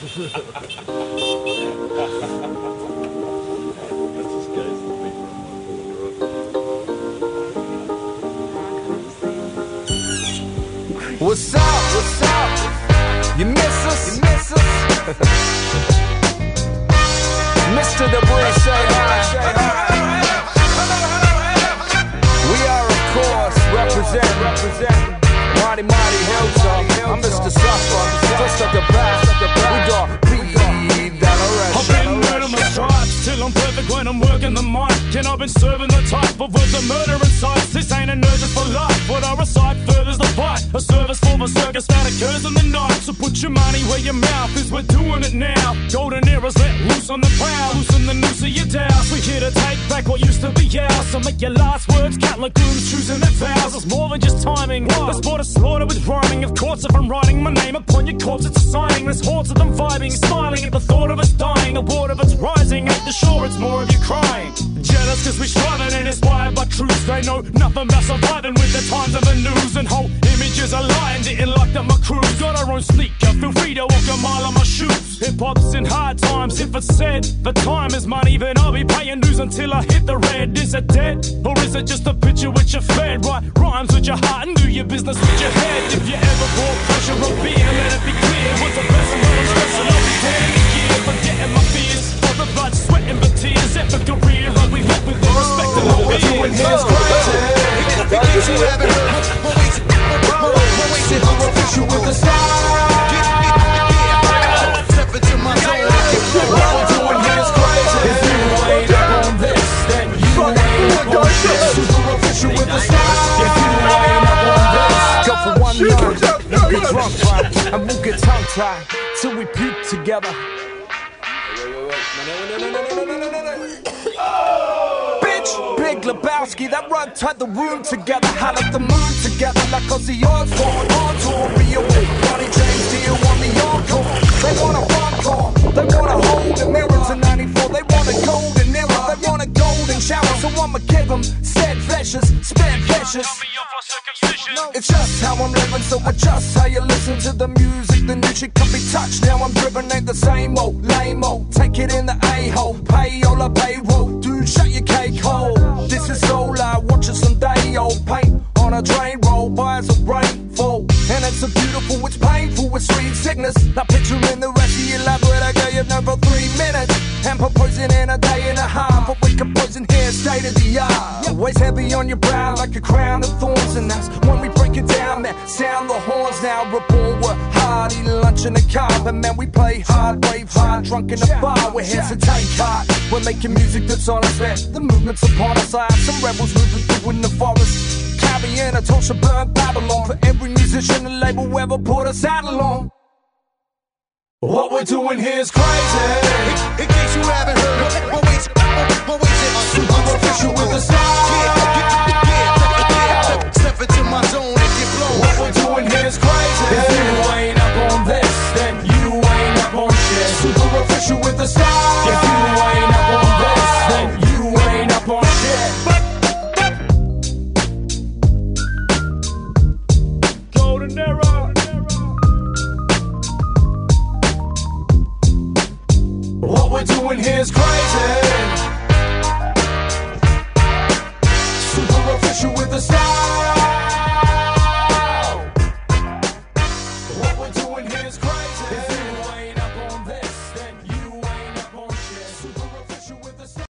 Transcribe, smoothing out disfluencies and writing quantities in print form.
What's up? What's up? You miss us? You miss us? Mr. Debris, say hi. We are, of course, represent Mighty Hilltop. I'm Mr. Suffer, just at the back. We got P. I've been murder my stripes till I'm perfect when I'm working the mic. And I've been serving the type of words of murder and sights. This ain't an urgent for life. What I recite furthers the fight. A service for the circus that occurs in the night. So put your money where your mouth is. We're doing it now. Golden eras let loose on the prowl. Loosen the noose of your doubts. We're here to take back what used to be ours. So make your last words count like grooms choosing their vows. It's more than just timing. The sport of slaughter with rhyming. Of course, if I'm writing my name upon your corpse, it's a signing. There's hordes of them vibing, smiling at the thought of us dying. A ward of it's rising. Ain't the shore, it's more of you crying. Jealous cause we striving and inspired by truth. They know nothing about surviving with the times of the news. And whole images are lying, didn't like up my cruise. Got our own sneaker, feel free to walk a mile on my shoes. Hip-hop's in hard times, if it's said the time is money, then I'll be paying dues until I hit the red. Is it dead? Or is it just a picture with your fed? Write rhymes with your heart and do your business with your head. If you ever bought pressure or beer, let it be clear. What's the best and what I'm stressing? I'll be dead in a year, forgetting my fears. For the blood, sweat and the tears, epic career. I'll be left with the respect and my peers. Here's crazy. In case you haven't heard, we're official with the style. Step into my zone. What we're doing here is crazy. If you ain't up on this, then you ain't up on shit. Super official with the style. If you ain't up on this, go for one night. We'll get drunk, right? And we'll get tongue-tied till we puke together. Big Lebowski, that run tied the room together. How left the moon together like Ozzy Osbourne. On tour, Rio, Ronnie James Dio on the encore. They want a encore, they want to hold a mirror to 94. They want a golden era, they want a golden shower. So I'ma give them steadfast, spare vicious. It's just how I'm living, so adjust how you listen to the music. The new shit can be touched, now I'm driven, ain't the same old, lame-o. Take it in the A-hole, pay all the payroll. Dude, shut your cake hole. This is so loud, watching some day old paint on a drain roll by as a rainfall. And it's so beautiful, it's painful, it's sweet sickness. Now picturing the rest of your elaborate, I girl you've known for 3 minutes. And proposing in a day and a half, but we composing here, state of the art. Always heavy on your brow like a crown of thorns. And that's when we break it down, man, sound the horns now. Report we're hard, eating lunch in the car. But man, we play hard, rave hard, drunk in the bar. We're here to take heart, we're making music that's honest, man. The movement's upon us, I have some rebels moving through in the forest. Carrying a torch to burn Babylon. For every musician and label ever put a saddle on. What we're doing here is crazy. In case you haven't heard, we're waiting on super official with the style. Step into my zone and get blown. What we're doing here is crazy. If you ain't up on this, then you ain't up on shit. Super official with the style. If you ain't up on this, then you ain't up on shit. Golden era. What we're doing here is crazy. Super official with the style.